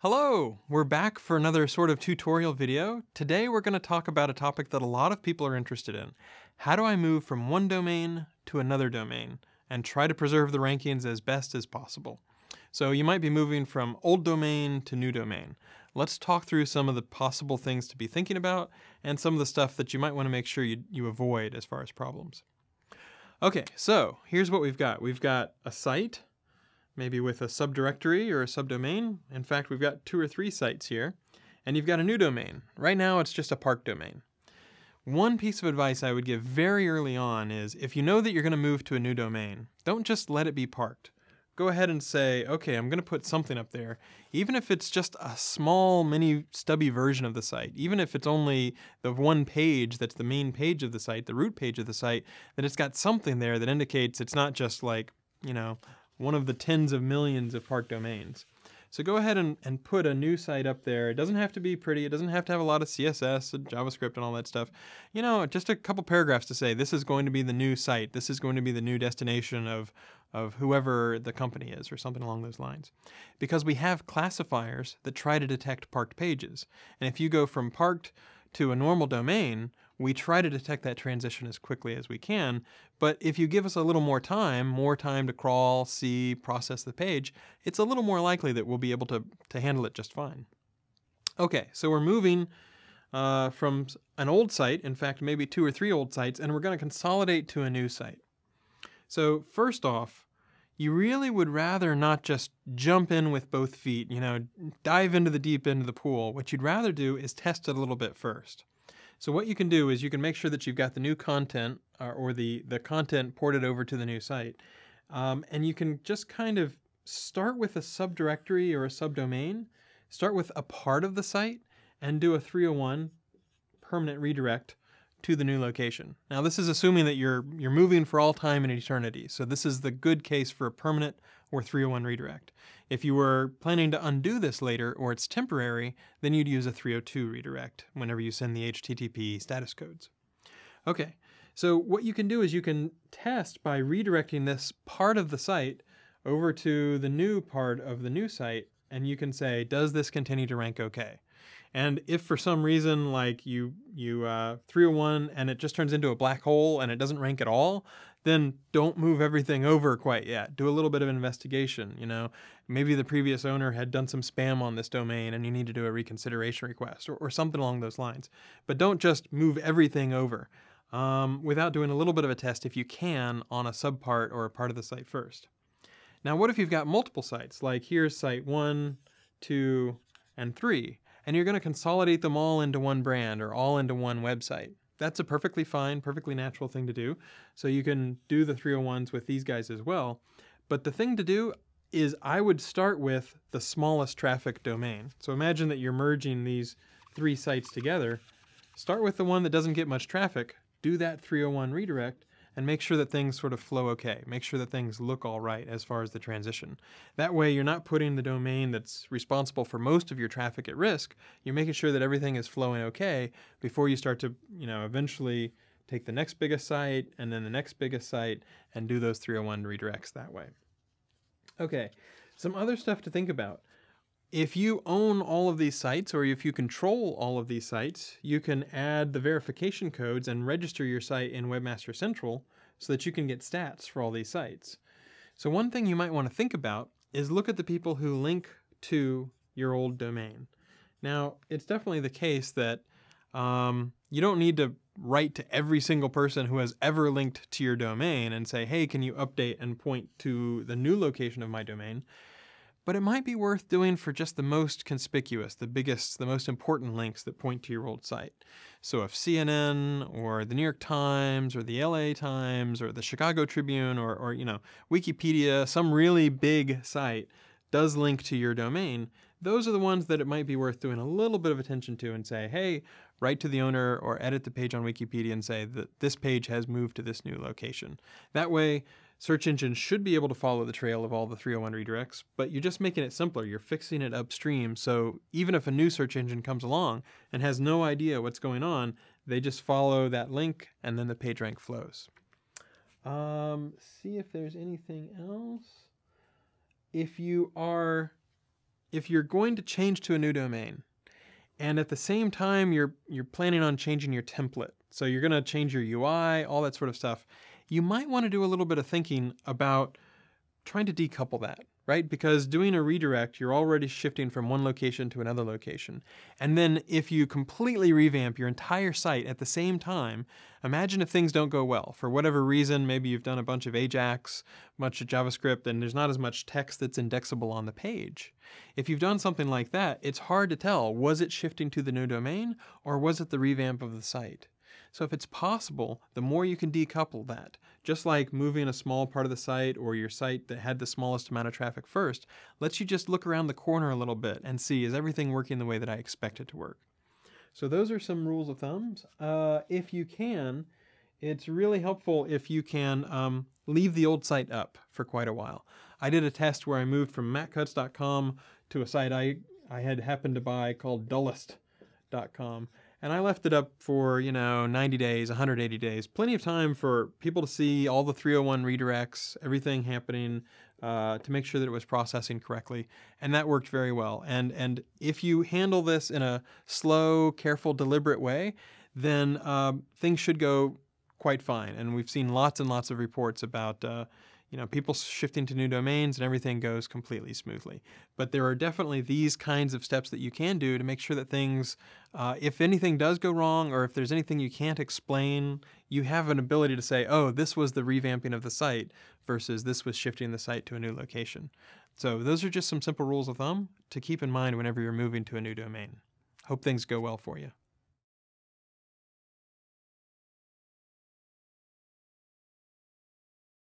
Hello! We're back for another sort of tutorial video. Today we're going to talk about a topic that a lot of people are interested in. How do I move from one domain to another domain and try to preserve the rankings as best as possible? So you might be moving from old domain to new domain. Let's talk through some of the possible things to be thinking about and some of the stuff that you might want to make sure you avoid as far as problems. Okay, so here's what we've got. We've got a site, maybe with a subdirectory or a subdomain. In fact, we've got 2 or 3 sites here. And you've got a new domain. Right now, it's just a park domain. One piece of advice I would give very early on is if you know that you're going to move to a new domain, don't just let it be parked. Go ahead and say, okay, I'm going to put something up there. Even if it's just a small, mini, stubby version of the site, even if it's only the one page that's the main page of the site, the root page of the site, that it's got something there that indicates it's not just like, one of the tens of millions of park domains. So go ahead and put a new site up there. It doesn't have to be pretty. It doesn't have to have a lot of CSS and JavaScript and all that stuff. Just a couple paragraphs to say this is going to be the new site. This is going to be the new destination of whoever the company is or something along those lines. Because we have classifiers that try to detect parked pages. And if you go from parked to a normal domain, we try to detect that transition as quickly as we can, but if you give us a little more time to crawl, see, process the page, it's a little more likely that we'll be able to handle it just fine. Okay, so we're moving from an old site, in fact maybe 2 or 3 old sites, and we're going to consolidate to a new site. So first off, you really would rather not just jump in with both feet, dive into the deep end of the pool. What you'd rather do is test it a little bit first. So what you can do is you can make sure that you've got the new content or the content ported over to the new site. And you can just kind of start with a subdirectory or a subdomain, start with a part of the site, and do a 301 permanent redirect to the new location. Now this is assuming that you're moving for all time and eternity. So this is the good case for a permanent or 301 redirect. If you were planning to undo this later or it's temporary, then you'd use a 302 redirect whenever you send the HTTP status codes. Okay, so what you can do is you can test by redirecting this part of the site over to the new part of the new site, and you can say, does this continue to rank okay? And if for some reason like you 301 and it just turns into a black hole and it doesn't rank at all, then don't move everything over quite yet. Do a little bit of investigation, Maybe the previous owner had done some spam on this domain and you need to do a reconsideration request or something along those lines. But don't just move everything over without doing a little bit of a test if you can on a subpart or a part of the site first. Now what if you've got multiple sites, like here's site 1, 2, and 3. And you're going to consolidate them all into one brand or all into one website. That's a perfectly fine, perfectly natural thing to do. So you can do the 301s with these guys as well. But the thing to do is I would start with the smallest traffic domain. So imagine that you're merging these 3 sites together. Start with the one that doesn't get much traffic, do that 301 redirect, and make sure that things sort of flow okay. Make sure that things look all right as far as the transition. That way you're not putting the domain that's responsible for most of your traffic at risk. You're making sure that everything is flowing okay before you start to, eventually take the next biggest site and then the next biggest site and do those 301 redirects that way. Okay, some other stuff to think about. If you own all of these sites, or if you control all of these sites, you can add the verification codes and register your site in Webmaster Central so that you can get stats for all these sites. So one thing you might want to think about is look at the people who link to your old domain. Now, it's definitely the case that you don't need to write to every single person who has ever linked to your domain and say, hey, can you update and point to the new location of my domain? But it might be worth doing for just the most conspicuous, the biggest, the most important links that point to your old site. So if CNN or the New York Times or the LA Times or the Chicago Tribune or Wikipedia, some really big site does link to your domain, those are the ones that it might be worth doing a little bit of attention to and say, hey, write to the owner or edit the page on Wikipedia and say that this page has moved to this new location. That way, search engines should be able to follow the trail of all the 301 redirects, but you're just making it simpler. You're fixing it upstream, so even if a new search engine comes along and has no idea what's going on, they just follow that link and then the PageRank flows. See if there's anything else. If you are if you're going to change to a new domain, and at the same time you're planning on changing your template, so you're going to change your UI, all that sort of stuff, you might want to do a little bit of thinking about trying to decouple that, right? Because doing a redirect, you're already shifting from one location to another location. And then if you completely revamp your entire site at the same time, imagine if things don't go well. For whatever reason, maybe you've done a bunch of Ajax, much of JavaScript, and there's not as much text that's indexable on the page. If you've done something like that, it's hard to tell, was it shifting to the new domain or was it the revamp of the site? So if it's possible, the more you can decouple that, just like moving a small part of the site or your site that had the smallest amount of traffic first, lets you just look around the corner a little bit and see, is everything working the way that I expect it to work? So those are some rules of thumbs. If you can, it's really helpful if you can leave the old site up for quite a while. I did a test where I moved from mattcutts.com to a site I had happened to buy called dullest.com. And I left it up for, 90 days, 180 days, plenty of time for people to see all the 301 redirects, everything happening to make sure that it was processing correctly. And that worked very well. And if you handle this in a slow, careful, deliberate way, then things should go quite fine. And we've seen lots and lots of reports about people shifting to new domains and everything goes completely smoothly. But there are definitely these kinds of steps that you can do to make sure that things, if anything does go wrong or if there's anything you can't explain, you have an ability to say, oh, this was the revamping of the site versus this was shifting the site to a new location. So those are just some simple rules of thumb to keep in mind whenever you're moving to a new domain. Hope things go well for you.